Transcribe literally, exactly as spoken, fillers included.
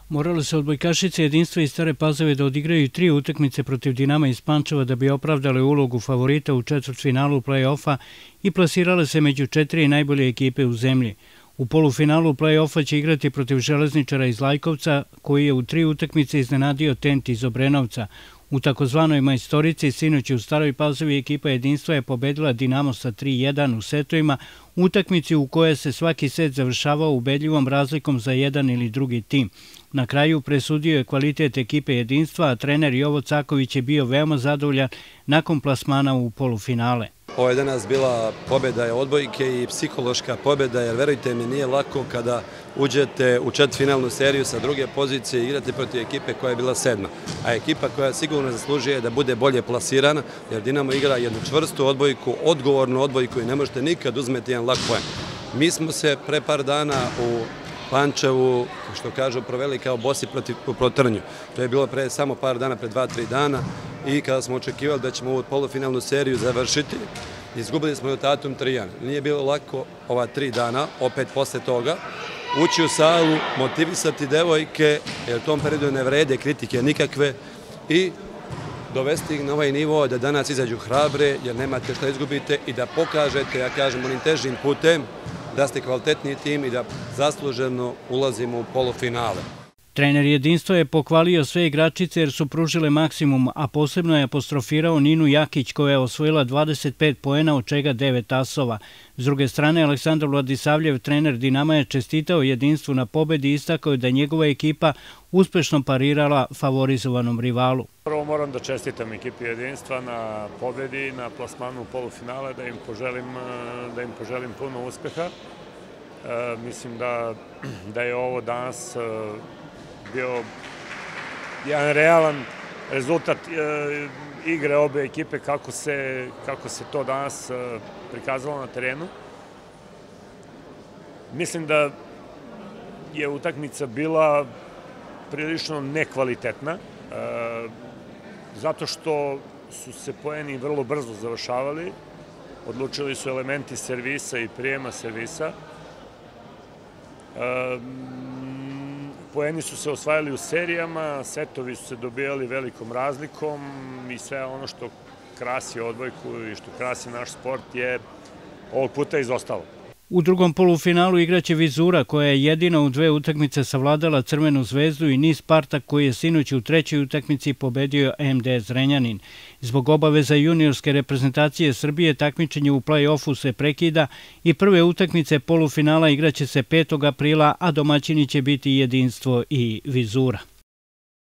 Morale se odbojkašice Jedinstva iz Stare Pazove da odigraju tri utakmice protiv Dinama iz Pančeva da bi opravdale ulogu favorita u četvrtfinalu play-offa i plasirale se među četiri najbolje ekipe u zemlji. U polufinalu play-offa će igrati protiv Železničara iz Lajkovca, koji je u tri utakmice iznenadio Tent iz Obrenovca. U takozvanoj majstorici sinoć u Staroj Pazovi ekipa Jedinstva je pobedila Dinamo sa tri jedan u setovima, utakmici u kojoj se svaki set završavao ubedljivom razlikom za jedan ili drugi tim. Na kraju presudio je kvalitet ekipe Jedinstva, a trener Jovo Caković je bio veoma zadovoljan nakon plasmana u polufinale. Ovo je danas bila pobjeda odbojke i psihološka pobjeda, jer verujte mi, nije lako kada uđete u četvrtfinalnu seriju sa druge pozicije i igrate protiv ekipe koja je bila sedma. A ekipa koja sigurno zaslužuje da bude bolje plasirana, jer Dinamo igra jednu čvrstu odbojku, odgovornu odbojku i ne možete nikad uzmeti jedan lak poen. Mi smo se pre par dana u Pančevu, što kažu, proveli kao bosi po trnju. To je bilo pre samo par dana, pre dva, tri dana, i kada smo očekivali da ćemo ovu polufinalnu seriju završiti, izgubili smo rezultatom tri jedan. Nije bilo lako ova tri dana, opet posle toga, ući u salu, motivisati devojke, jer u tom periodu ne vrede kritike nikakve, i dovesti ih na ovaj nivo da danas izađu hrabre, jer nemate šta izgubite, i da pokažete, ja kažem, onim težim putem, da ste kvalitetniji tim i da zasluženo ulazimo u polufinale. Trener Jedinstva je pohvalio sve igračice jer su pružile maksimum, a posebno je apostrofirao Ninu Jakić koja je osvojila dvadeset pet poena, od čega devet asova. S druge strane, Aleksandar Vladisavljev, trener Dinama, je čestitao Jedinstvu na pobedi i istakao da njegova ekipa uspešno parirala favorizovanom rivalu. Prvo moram da čestitam ekipi Jedinstva na pobedi, na plasmanu polufinale, da im poželim, da im poželim puno uspeha. E, mislim da, da je ovo danas bio jedan realan rezultat e, igre obe ekipe, kako se, kako se to danas e, prikazalo na terenu. Mislim da je utakmica bila prilično nekvalitetna, e, zato što su se poeni vrlo brzo završavali, odlučili su elementi servisa i prijema servisa. E, Poeni su se osvajali u serijama, setovi su se dobijali velikom razlikom i sve ono što krasi odbojku i što krasi naš sport je ovog puta izostalo. U drugom polufinalu igraće Vizura, koja je jedina u dve utakmice savladala Crvenu zvezdu, i Niš Spartak, koji je sinoć u trećoj utakmici pobedio em de Zrenjanin. Zbog obaveza juniorske reprezentacije Srbije takmičenje u play-offu se prekida i prve utakmice polufinala igraće se petog aprila, a domaćini će biti Jedinstvo i Vizura.